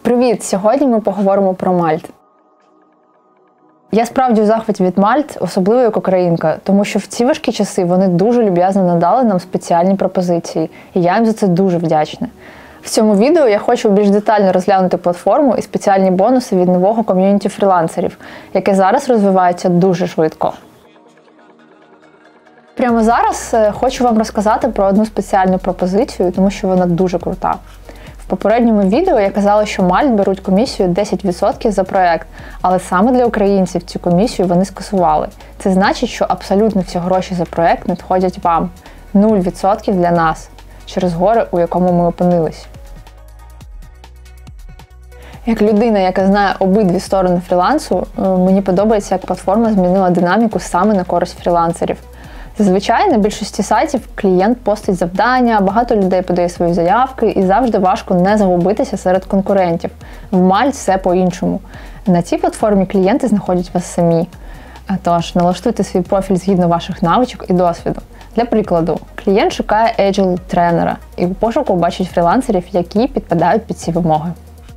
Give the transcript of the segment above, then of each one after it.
Привіт! Сьогодні ми поговоримо про Мальт. Я справді у захваті від Мальт, особливо як українка, тому що в ці важкі часи вони дуже люб'язно надали нам спеціальні пропозиції, і я їм за це дуже вдячна. В цьому відео я хочу більш детально розглянути платформу і спеціальні бонуси від нового ком'юніті фрілансерів, яке зараз розвивається дуже швидко. Прямо зараз хочу вам розказати про одну спеціальну пропозицію, тому що вона дуже крута. В попередньому відео я казала, що Мальт беруть комісію 10% за проект, але саме для українців цю комісію вони скасували. Це значить, що абсолютно всі гроші за проект надходять вам. 0% для нас, через горе, у якому ми опинились. Як людина, яка знає обидві сторони фрілансу, мені подобається, як платформа змінила динаміку саме на користь фрілансерів. Зазвичай на більшості сайтів клієнт постить завдання, багато людей подає свої заявки і завжди важко не загубитися серед конкурентів. В Мальт все по-іншому. На цій платформі клієнти знаходять вас самі. Тож, налаштуйте свій профіль згідно ваших навичок і досвіду. Для прикладу, клієнт шукає agile-тренера і у пошуку бачить фрілансерів, які підпадають під ці вимоги.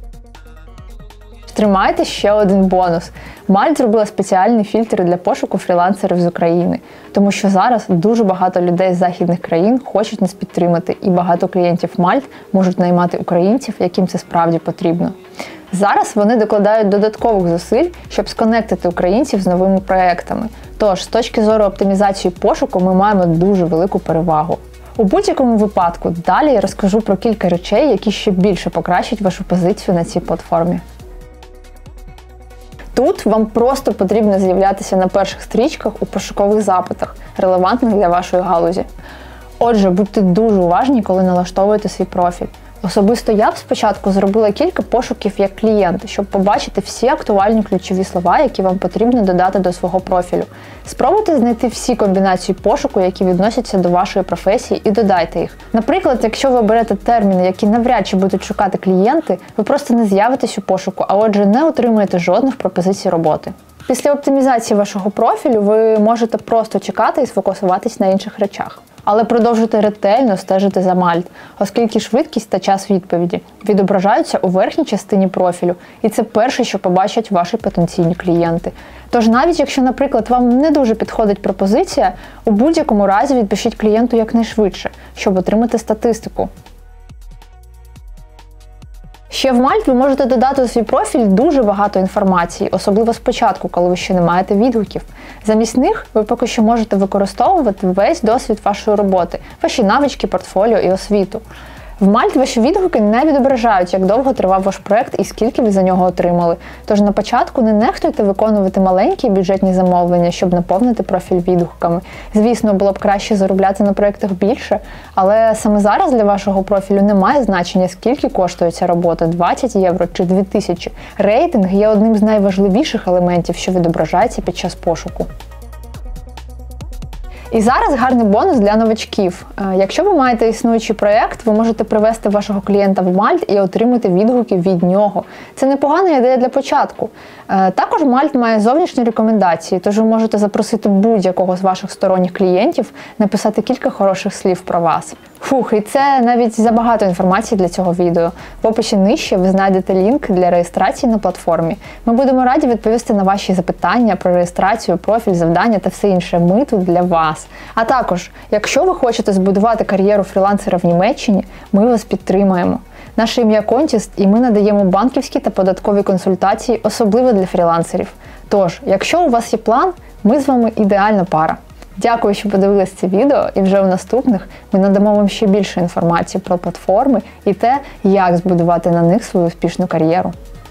Тримайте ще один бонус. Мальт зробила спеціальні фільтри для пошуку фрілансерів з України, тому що зараз дуже багато людей з західних країн хочуть нас підтримати, і багато клієнтів Мальт можуть наймати українців, яким це справді потрібно. Зараз вони докладають додаткових зусиль, щоб сконектити українців з новими проектами. Тож, з точки зору оптимізації пошуку, ми маємо дуже велику перевагу. У будь-якому випадку, далі я розкажу про кілька речей, які ще більше покращать вашу позицію на цій платформі. Тут вам просто потрібно з'являтися на перших стрічках у пошукових запитах, релевантних для вашої галузі. Отже, будьте дуже уважні, коли налаштовуєте свій профіль. Особисто я б спочатку зробила кілька пошуків як клієнт, щоб побачити всі актуальні ключові слова, які вам потрібно додати до свого профілю. Спробуйте знайти всі комбінації пошуку, які відносяться до вашої професії, і додайте їх. Наприклад, якщо ви берете терміни, які навряд чи будуть шукати клієнти, ви просто не з'явитесь у пошуку, а отже не отримаєте жодних пропозицій роботи. Після оптимізації вашого профілю ви можете просто чекати і сфокусуватись на інших речах. Але продовжуйте ретельно стежити за Мальт, оскільки швидкість та час відповіді відображаються у верхній частині профілю, і це перше, що побачать ваші потенційні клієнти. Тож навіть якщо, наприклад, вам не дуже підходить пропозиція, у будь-якому разі відпишіть клієнту якнайшвидше, щоб отримати статистику. Ще в Мальт ви можете додати у свій профіль дуже багато інформації, особливо спочатку, коли ви ще не маєте відгуків. Замість них ви поки що можете використовувати весь досвід вашої роботи, ваші навички, портфоліо і освіту. В Мальт ваші відгуки не відображають, як довго тривав ваш проект і скільки ви за нього отримали. Тож на початку не нехтуйте виконувати маленькі бюджетні замовлення, щоб наповнити профіль відгуками. Звісно, було б краще заробляти на проєктах більше, але саме зараз для вашого профілю не має значення, скільки коштує ця робота – 20 євро чи 2000. Рейтинг є одним з найважливіших елементів, що відображається під час пошуку. І зараз гарний бонус для новачків. Якщо ви маєте існуючий проєкт, ви можете привести вашого клієнта в Мальт і отримати відгуки від нього. Це непогана ідея для початку. Також Мальт має зовнішні рекомендації, тож ви можете запросити будь-якого з ваших сторонніх клієнтів написати кілька хороших слів про вас. І це навіть забагато інформації для цього відео. В описі нижче ви знайдете лінк для реєстрації на платформі. Ми будемо раді відповісти на ваші запитання про реєстрацію, профіль, завдання та все інше. Ми тут для вас. А також, якщо ви хочете збудувати кар'єру фрілансера в Німеччині, ми вас підтримаємо. Наше ім'я Контіст, і ми надаємо банківські та податкові консультації, особливо для фрілансерів. Тож, якщо у вас є план, ми з вами ідеальна пара. Дякую, що подивились це відео, і вже у наступних ми надамо вам ще більше інформації про платформи і те, як збудувати на них свою успішну кар'єру.